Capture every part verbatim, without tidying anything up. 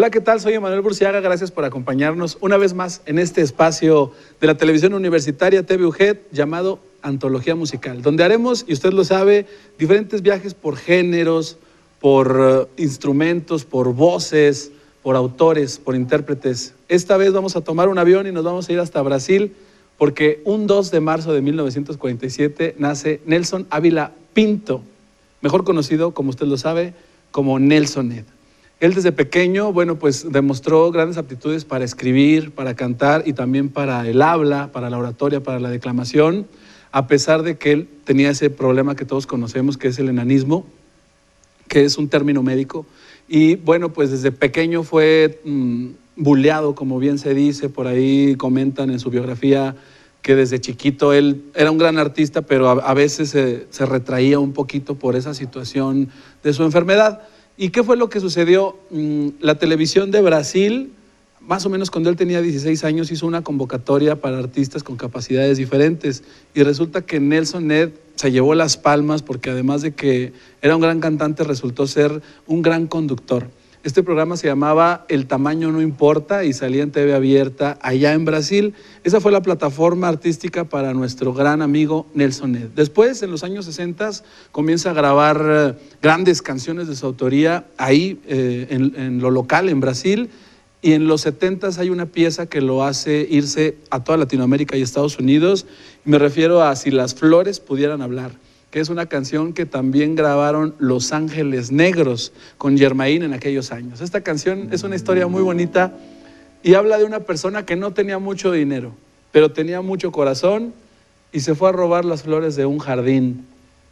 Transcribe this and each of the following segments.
Hola, ¿qué tal? Soy Emanuel Burciaga, gracias por acompañarnos una vez más en este espacio de la televisión universitaria T V U G E D llamado Antología Musical, donde haremos, y usted lo sabe, diferentes viajes por géneros, por uh, instrumentos, por voces, por autores, por intérpretes. Esta vez vamos a tomar un avión y nos vamos a ir hasta Brasil, porque un dos de marzo de mil novecientos cuarenta y siete nace Nelson Ávila Pinto, mejor conocido, como usted lo sabe, como Nelson Ned. Él desde pequeño, bueno, pues demostró grandes aptitudes para escribir, para cantar y también para el habla, para la oratoria, para la declamación, a pesar de que él tenía ese problema que todos conocemos, que es el enanismo, que es un término médico. Y bueno, pues desde pequeño fue mmm, buleado, como bien se dice, por ahí comentan en su biografía que desde chiquito él era un gran artista, pero a, a veces se, se retraía un poquito por esa situación de su enfermedad. ¿Y qué fue lo que sucedió? La televisión de Brasil, más o menos cuando él tenía dieciséis años, hizo una convocatoria para artistas con capacidades diferentes y resulta que Nelson Ned se llevó las palmas porque además de que era un gran cantante, resultó ser un gran conductor. Este programa se llamaba El Tamaño No Importa y salía en T V abierta allá en Brasil. Esa fue la plataforma artística para nuestro gran amigo Nelson Ned. Después, en los años sesenta, comienza a grabar eh, grandes canciones de su autoría ahí eh, en, en lo local, en Brasil. Y en los setenta hay una pieza que lo hace irse a toda Latinoamérica y Estados Unidos. Me refiero a Si las flores pudieran hablar, que es una canción que también grabaron Los Ángeles Negros con Germain en aquellos años. Esta canción es una historia muy bonita y habla de una persona que no tenía mucho dinero, pero tenía mucho corazón y se fue a robar las flores de un jardín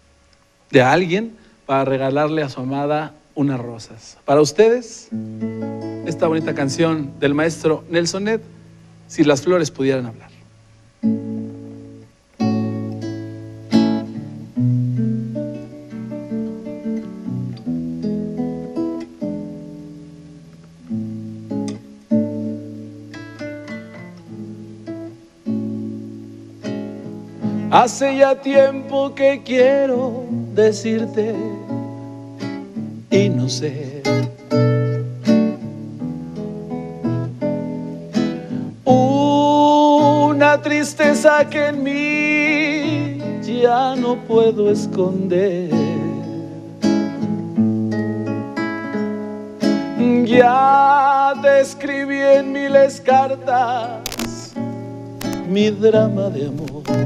de alguien para regalarle a su amada unas rosas. Para ustedes, esta bonita canción del maestro Nelson Ned, Si las flores pudieran hablar. Hace ya tiempo que quiero decirte y no sé. Una tristeza que en mí ya no puedo esconder. Ya te escribí en miles cartas mi drama de amor.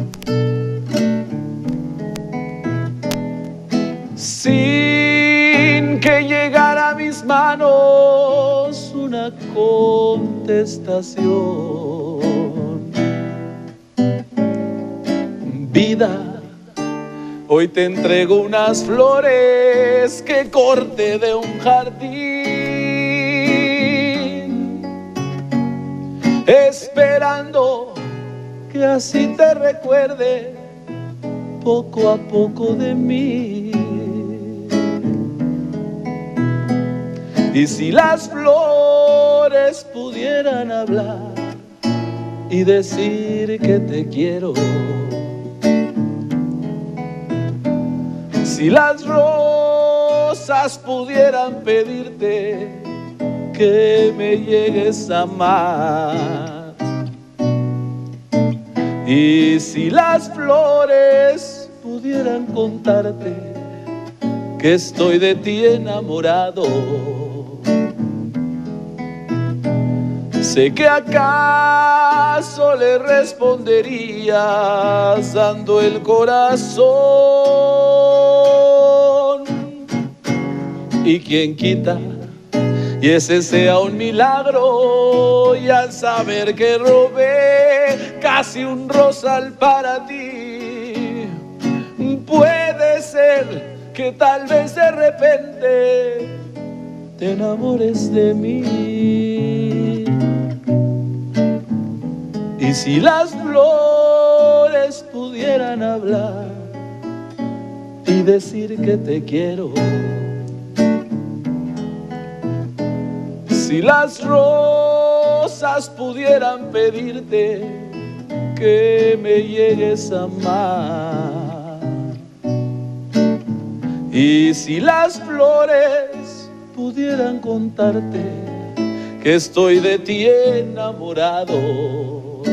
Sin que llegara a mis manos una contestación. Vida, hoy te entrego unas flores que corté de un jardín, esperando que así te recuerde poco a poco de mí. Y si las flores pudieran hablar y decir que te quiero, si las rosas pudieran pedirte que me llegues a amar, y si las flores pudieran contarte que estoy de ti enamorado, sé que acaso le responderías dando el corazón. Y quien quita y ese sea un milagro, y al saber que robé casi un rosal para ti, puede ser que tal vez de repente te enamores de mí. Y si las flores pudieran hablar y decir que te quiero, si las rosas pudieran pedirte que me llegues a amar, y si las flores pudieran contarte que estoy de ti enamorado.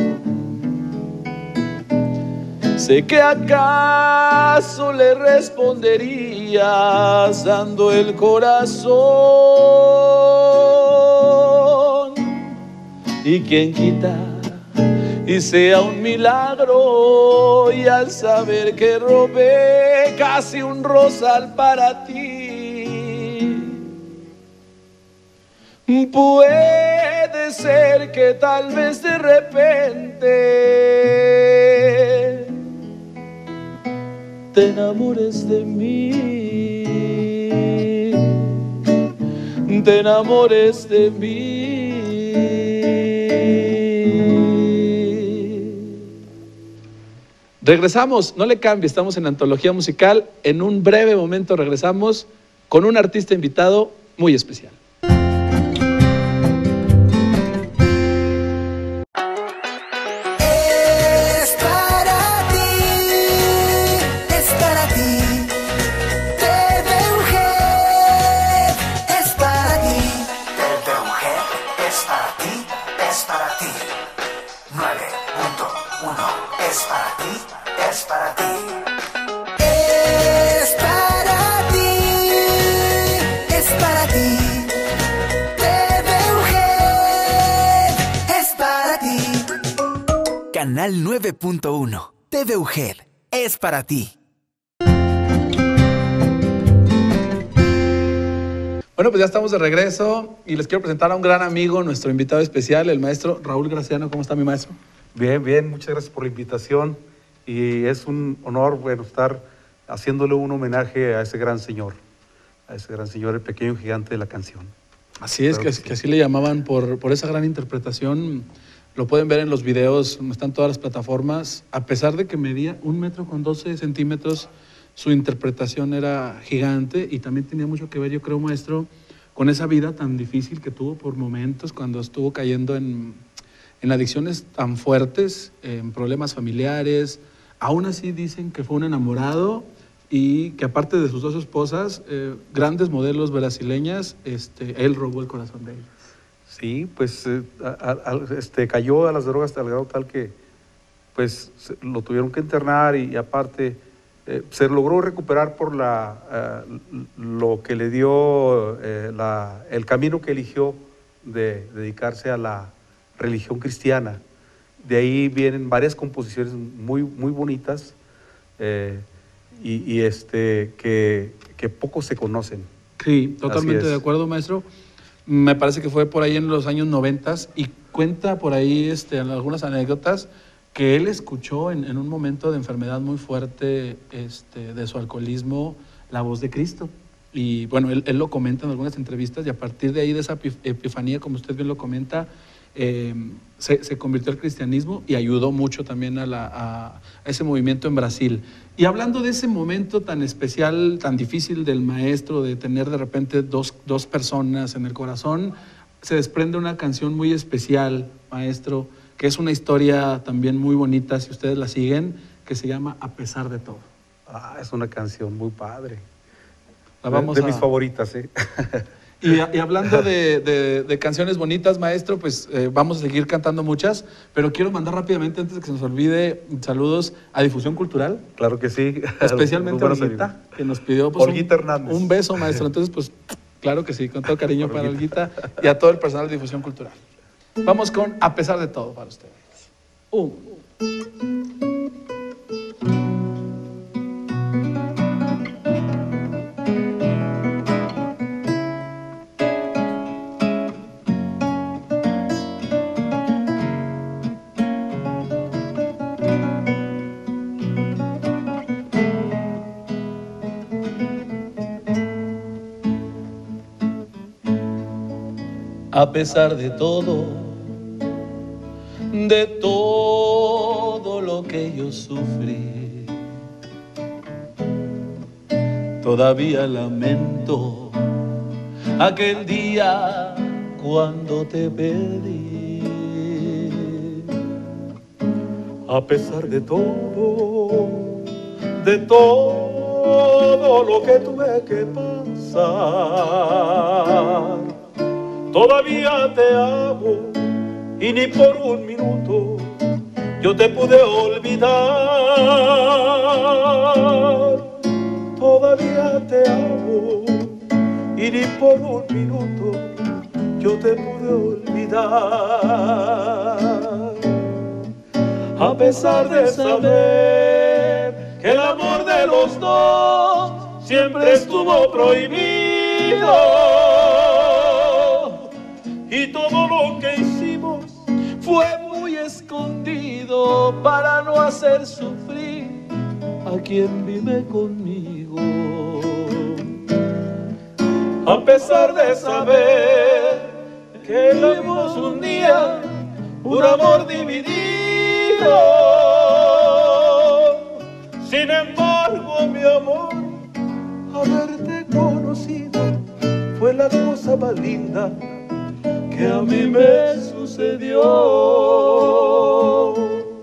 Sé que acaso le responderías dando el corazón. Y quien quita y sea un milagro, y al saber que robé casi un rosal para ti, puede ser que tal vez de repente te enamores de mí, te enamores de mí. Regresamos, no le cambie, estamos en Antología Musical. En un breve momento regresamos con un artista invitado muy especial. Canal nueve punto uno. T V U G E D es para ti. Bueno, pues ya estamos de regreso y les quiero presentar a un gran amigo, nuestro invitado especial, el maestro Raúl Graciano. ¿Cómo está mi maestro? Bien, bien, muchas gracias por la invitación y es un honor, bueno, estar haciéndole un homenaje a ese gran señor, a ese gran señor, el pequeño gigante de la canción. Así es, Claro que, que que sí. así le llamaban por, por esa gran interpretación. Lo pueden ver en los videos, están todas las plataformas. A pesar de que medía un metro con doce centímetros, su interpretación era gigante y también tenía mucho que ver, yo creo, maestro, con esa vida tan difícil que tuvo por momentos cuando estuvo cayendo en, en adicciones tan fuertes, en problemas familiares. Aún así dicen que fue un enamorado y que aparte de sus dos esposas, eh, grandes modelos brasileñas, este, él robó el corazón de ellas. Sí, pues eh, a- a- este, cayó a las drogas al grado tal que pues se- lo tuvieron que internar y, y aparte eh, se logró recuperar por la, eh, lo que le dio eh, la, el camino que eligió de dedicarse a la religión cristiana. De ahí vienen varias composiciones muy, muy bonitas eh, y, y, este, que, que poco se conocen. Sí, totalmente Así es. de acuerdo, maestro. Me parece que fue por ahí en los años noventas y cuenta por ahí este, algunas anécdotas que él escuchó en, en un momento de enfermedad muy fuerte este, de su alcoholismo, la voz de Cristo. Y bueno, él, él lo comenta en algunas entrevistas y a partir de ahí, de esa epif- epifanía, como usted bien lo comenta, eh, se, se convirtió al cristianismo y ayudó mucho también a, la, a, a ese movimiento en Brasil. Y hablando de ese momento tan especial, tan difícil del maestro, de tener de repente dos, dos personas en el corazón, se desprende una canción muy especial, maestro, que es una historia también muy bonita, si ustedes la siguen, que se llama A pesar de todo. Ah, es una canción muy padre. La De- vamos de a- mis favoritas, ¿eh? Y, y hablando de, de- de canciones bonitas, maestro, pues eh, vamos a seguir cantando muchas, pero quiero mandar rápidamente, antes de que se nos olvide, saludos a Difusión Cultural, Claro que sí. especialmente a Muy buenos Olguita, amigos. que nos pidió pues, Olguita un, Hernández. un beso, maestro. Entonces, pues, claro que sí, con todo cariño para Olguita. Olguita y a todo el personal de Difusión Cultural. Vamos con A pesar de todo para ustedes. Un. A pesar de todo, de todo lo que yo sufrí, todavía lamento aquel día cuando te perdí. A pesar de todo, de todo lo que tuve que pasar, todavía te amo y ni por un minuto yo te pude olvidar. Todavía te amo y ni por un minuto yo te pude olvidar. A pesar de saber que el amor de los dos siempre estuvo prohibido y todo lo que hicimos fue muy escondido para no hacer sufrir a quien vive conmigo. A pesar de saber que vivimos un día un amor dividido, sin embargo, mi amor, haberte conocido fue la cosa más linda que a mí me sucedió.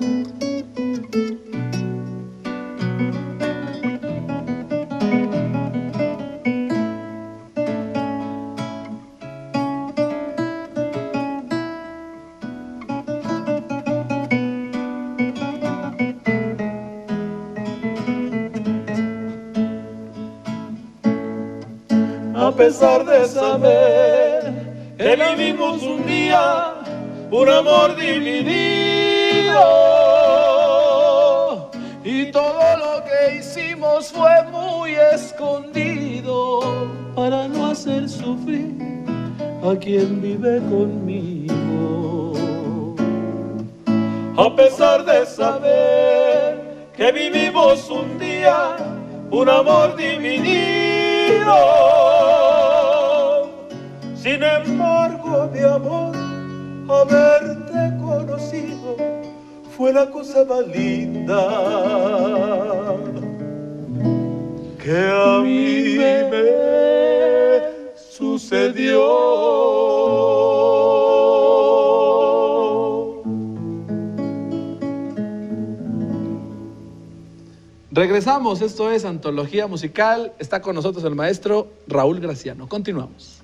A pesar de saber que vivimos un día un amor dividido y todo lo que hicimos fue muy escondido para no hacer sufrir a quien vive conmigo. A pesar de saber que vivimos un día un amor dividido, sin embargo, mi amor, haberte conocido fue la cosa más linda que a mí me sucedió. Regresamos, esto es Antología Musical. Está con nosotros el maestro Raúl Graciano. Continuamos.